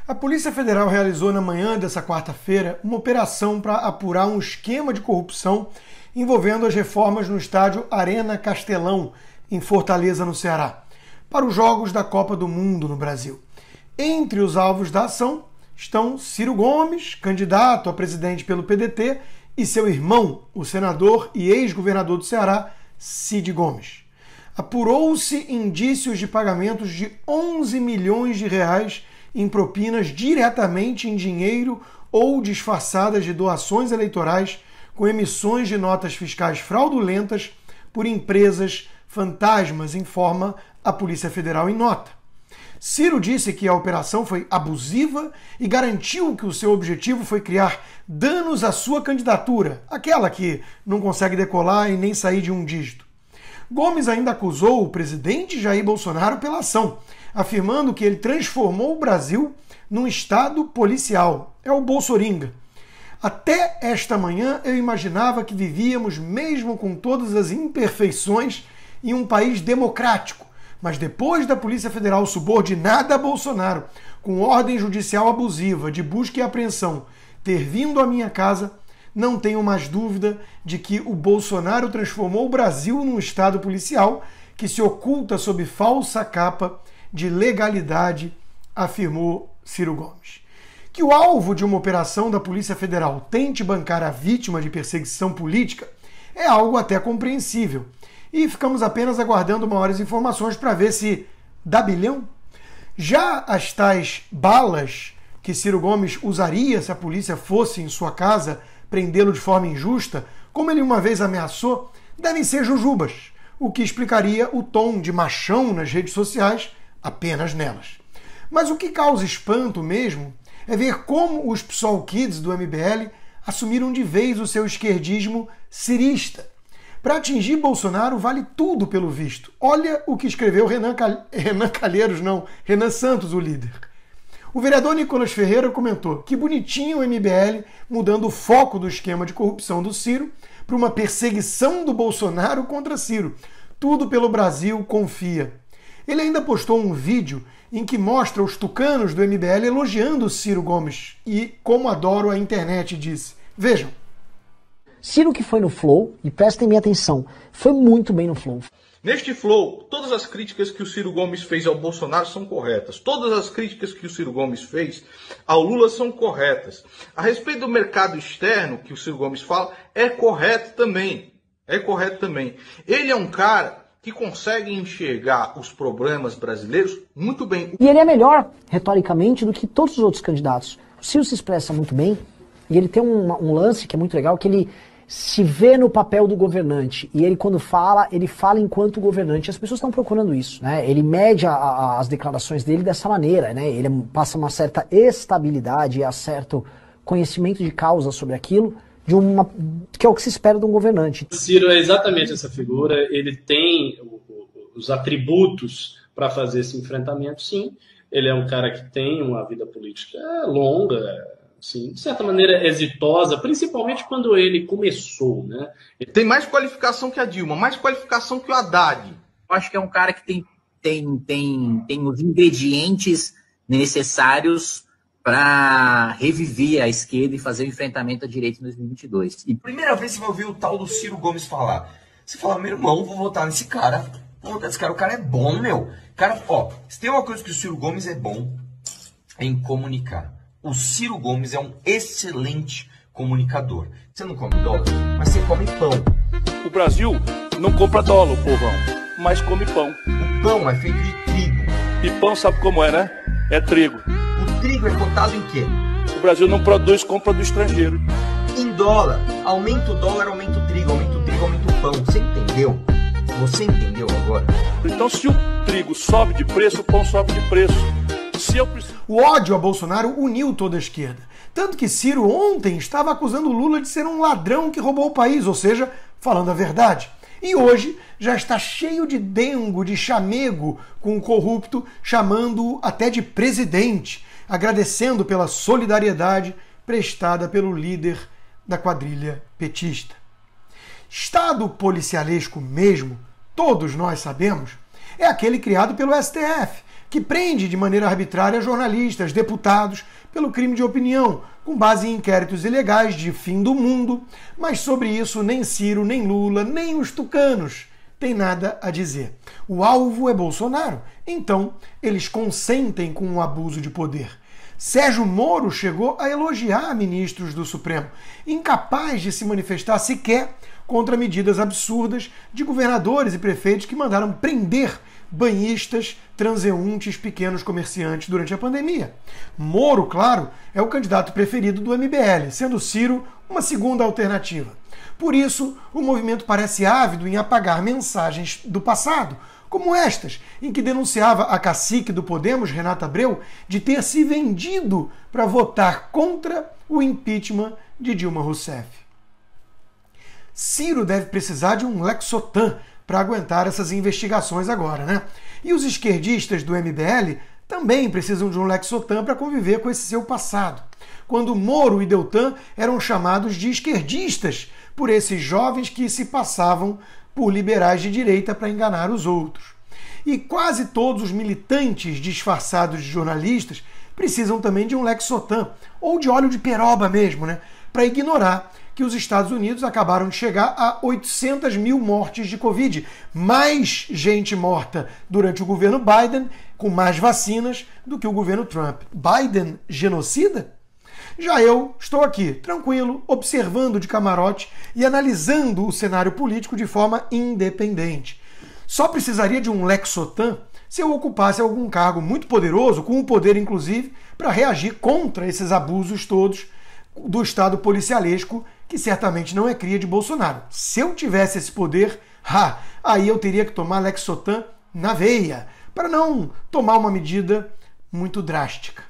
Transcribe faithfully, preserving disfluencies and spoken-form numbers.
A Polícia Federal realizou na manhã dessa quarta-feira uma operação para apurar um esquema de corrupção envolvendo as reformas no estádio Arena Castelão, em Fortaleza, no Ceará, para os Jogos da Copa do Mundo no Brasil. Entre os alvos da ação estão Ciro Gomes, candidato a presidente pelo P D T, e seu irmão, o senador e ex-governador do Ceará, Cid Gomes. Apurou-se indícios de pagamentos de onze milhões de reais em propinas diretamente em dinheiro ou disfarçadas de doações eleitorais com emissões de notas fiscais fraudulentas por empresas fantasmas, informa a Polícia Federal em nota. Ciro disse que a operação foi abusiva e garantiu que o seu objetivo foi criar danos à sua candidatura, aquela que não consegue decolar e nem sair de um dígito. Gomes ainda acusou o presidente Jair Bolsonaro pela ação, afirmando que ele transformou o Brasil num estado policial. É o Bolsoringa. Até esta manhã eu imaginava que vivíamos, mesmo com todas as imperfeições, em um país democrático. Mas depois da Polícia Federal subordinada a Bolsonaro, com ordem judicial abusiva de busca e apreensão, ter vindo à minha casa, não tenho mais dúvida de que o Bolsonaro transformou o Brasil num estado policial que se oculta sob falsa capa de legalidade, afirmou Ciro Gomes. Que o alvo de uma operação da Polícia Federal tente bancar a vítima de perseguição política é algo até compreensível. E ficamos apenas aguardando maiores informações para ver se dá bilhão. Já as tais balas que Ciro Gomes usaria se a polícia fosse em sua casa prendê-lo de forma injusta, como ele uma vez ameaçou, devem ser jujubas, o que explicaria o tom de machão nas redes sociais apenas nelas. Mas o que causa espanto mesmo é ver como os PSOL Kids do M B L assumiram de vez o seu esquerdismo cirista. Para atingir Bolsonaro vale tudo pelo visto. Olha o que escreveu Renan, Cal... Renan Calheiros, não, Renan Santos, o líder. O vereador Nicolas Ferreira comentou que bonitinho o M B L mudando o foco do esquema de corrupção do Ciro para uma perseguição do Bolsonaro contra Ciro. Tudo pelo Brasil, confia. Ele ainda postou um vídeo em que mostra os tucanos do M B L elogiando Ciro Gomes e como adoro a internet, disse. Vejam. Ciro que foi no Flow, e prestem minha atenção, foi muito bem no Flow. Neste Flow, todas as críticas que o Ciro Gomes fez ao Bolsonaro são corretas. Todas as críticas que o Ciro Gomes fez ao Lula são corretas. A respeito do mercado externo, que o Ciro Gomes fala, é correto também. É correto também. Ele é um cara que consegue enxergar os problemas brasileiros muito bem. E ele é melhor, retoricamente, do que todos os outros candidatos. O Ciro se expressa muito bem, e ele tem um, um lance que é muito legal, que ele se vê no papel do governante, e ele quando fala, ele fala enquanto governante. As pessoas estão procurando isso, né? Ele mede a, a, as declarações dele dessa maneira, né? Ele passa uma certa estabilidade e certo conhecimento de causa sobre aquilo, de uma, que é o que se espera de um governante. O Ciro é exatamente essa figura, ele tem o, o, os atributos para fazer esse enfrentamento, sim. Ele é um cara que tem uma vida política longa, sim, de certa maneira exitosa, principalmente quando ele começou, né? Ele tem mais qualificação que a Dilma, mais qualificação que o Haddad. Eu acho que é um cara que tem, tem, tem, tem os ingredientes necessários para reviver a esquerda e fazer o enfrentamento à direita em dois mil e vinte e dois. E primeira vez que você vai ouvir o tal do Ciro Gomes falar, você fala, meu irmão, vou votar nesse cara. Vou votar nesse cara, o cara é bom, meu. Cara, ó, se tem uma coisa que o Ciro Gomes é bom, é em comunicar. O Ciro Gomes é um excelente comunicador. Você não come dólar, mas você come pão. O Brasil não compra dólar, o povão, mas come pão. O pão é feito de trigo. E pão sabe como é, né? É trigo. O trigo é cotado em quê? O Brasil não produz, compra do estrangeiro. Em dólar. Aumenta o dólar, aumenta o trigo. Aumenta o trigo, aumenta o pão. Você entendeu? Você entendeu agora? Então se o trigo sobe de preço, o pão sobe de preço. Se eu... O ódio a Bolsonaro uniu toda a esquerda. Tanto que Ciro ontem estava acusando Lula de ser um ladrão que roubou o país, ou seja, falando a verdade. E hoje já está cheio de dengo, de chamego com o corrupto, chamando-o até de presidente, agradecendo pela solidariedade prestada pelo líder da quadrilha petista. Estado policialesco mesmo, todos nós sabemos, é aquele criado pelo S T F, que prende de maneira arbitrária jornalistas, deputados, pelo crime de opinião, com base em inquéritos ilegais de fim do mundo, mas sobre isso nem Ciro, nem Lula, nem os tucanos têm nada a dizer. O alvo é Bolsonaro, então eles consentem com o abuso de poder. Sérgio Moro chegou a elogiar ministros do Supremo, incapaz de se manifestar sequer contra medidas absurdas de governadores e prefeitos que mandaram prender banhistas, transeuntes, pequenos comerciantes durante a pandemia. Moro, claro, é o candidato preferido do M B L, sendo Ciro uma segunda alternativa. Por isso, o movimento parece ávido em apagar mensagens do passado, como estas, em que denunciava a cacique do Podemos, Renata Abreu, de ter se vendido para votar contra o impeachment de Dilma Rousseff. Ciro deve precisar de um Lexotan para aguentar essas investigações agora, né? E os esquerdistas do M B L também precisam de um Lexotan para conviver com esse seu passado, quando Moro e Deltan eram chamados de esquerdistas por esses jovens que se passavam por liberais de direita para enganar os outros. E quase todos os militantes disfarçados de jornalistas precisam também de um Lexotan, ou de óleo de peroba mesmo, né? Para ignorar que os Estados Unidos acabaram de chegar a oitocentas mil mortes de Covid. Mais gente morta durante o governo Biden, com mais vacinas, do que o governo Trump. Biden genocida? Já eu estou aqui, tranquilo, observando de camarote e analisando o cenário político de forma independente. Só precisaria de um Lexotan se eu ocupasse algum cargo muito poderoso, com o poder, inclusive, para reagir contra esses abusos todos do Estado policialesco, que certamente não é cria de Bolsonaro. Se eu tivesse esse poder, ha, aí eu teria que tomar Lexotan na veia, para não tomar uma medida muito drástica.